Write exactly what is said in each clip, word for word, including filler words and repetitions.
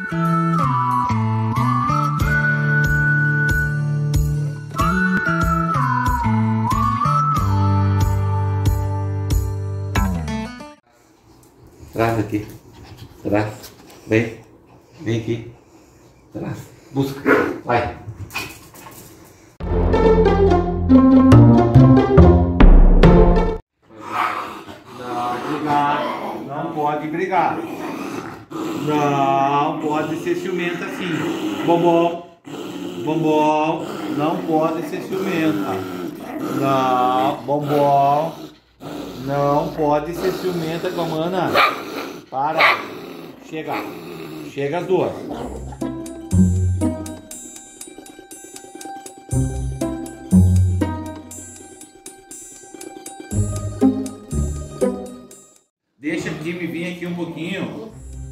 Traz aqui. Traz. Vem. Vem aqui. Traz. Busca. Vai. Não brigar. Não pode brigar. Não pode ser ciumenta assim. Bombom. Bombom. Não pode ser ciumenta. Não. Bombom. Não pode ser ciumenta com a mana. Para. Chega. Chega as duas. Deixa o time vir aqui um pouquinho.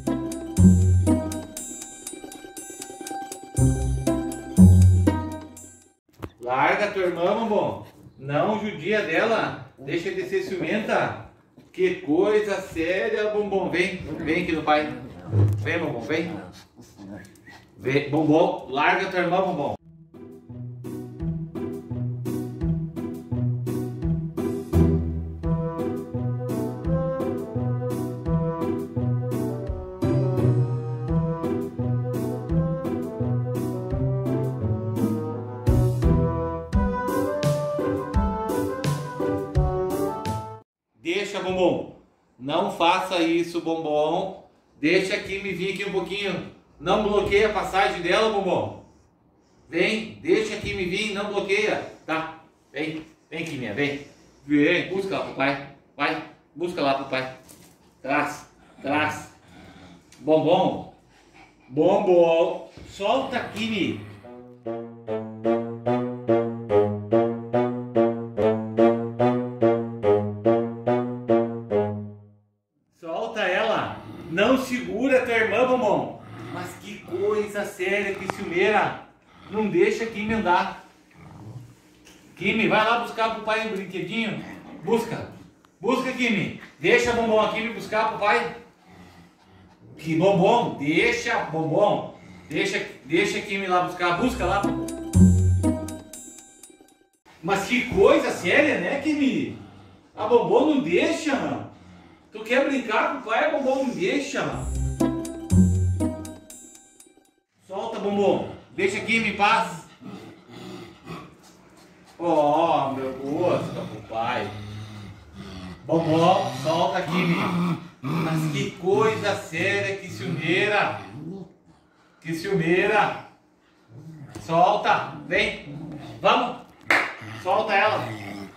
Larga a tua irmã, bombom. Não judia dela. Deixa de ser ciumenta. Que coisa séria, bombom. Vem, vem aqui no pai. Vem, bombom, vem. Vem, bombom. Larga a tua irmã, bombom. Deixa, bombom. Não faça isso, bombom. Deixa aqui me vir aqui um pouquinho. Não bloqueia a passagem dela, bombom. Vem, deixa aqui me vir, não bloqueia. Tá? Vem, vem aqui, minha, vem. Vem, busca lá pro pai. Vai, busca lá pro pai. Traz, traz. Bombom. Bombom. Solta aqui, me. Solta ela. Não segura tua irmã, bombom. Mas que coisa séria, que ciumeira. Não deixa Kimi andar. Kimi, vai lá buscar pro pai um brinquedinho. Busca. Busca, Kimi. Deixa bombom aqui me buscar pro pai. Que bombom. Deixa, bombom. Deixa, deixa Kimi lá buscar. Busca lá. Mas que coisa séria, né, Kimi? A bombom não deixa, mano. Tu quer brincar com o pai, a bombom não deixa. Solta, bombom. Deixa aqui em paz. Oh, meu gosto pro pai. Bombom, solta aqui, me. Mas que coisa séria, que ciumeira. Que ciumeira. Solta, vem. Vamos. Solta ela.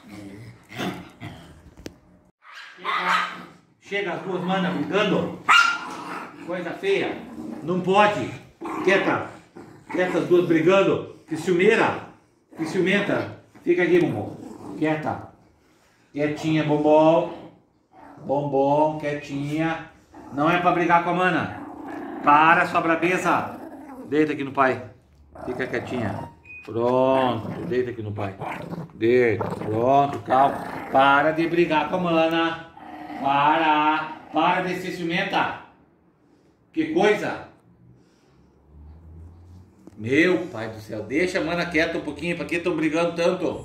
Chega as duas manas brigando. Coisa feia. Não pode. Quieta. Quieta as duas brigando. Que ciumeira. Que ciumenta. Fica aqui, bombom. Quieta. Quietinha, bombom. Bombom, quietinha. Não é pra brigar com a mana. Para sua brabeza. Deita aqui no pai. Fica quietinha. Pronto. Deita aqui no pai. Deita. Pronto, calma. Para de brigar com a mana. Para! Para de ser ciumenta! Que coisa! Meu pai do céu, deixa a mana quieta um pouquinho, pra que estão brigando tanto?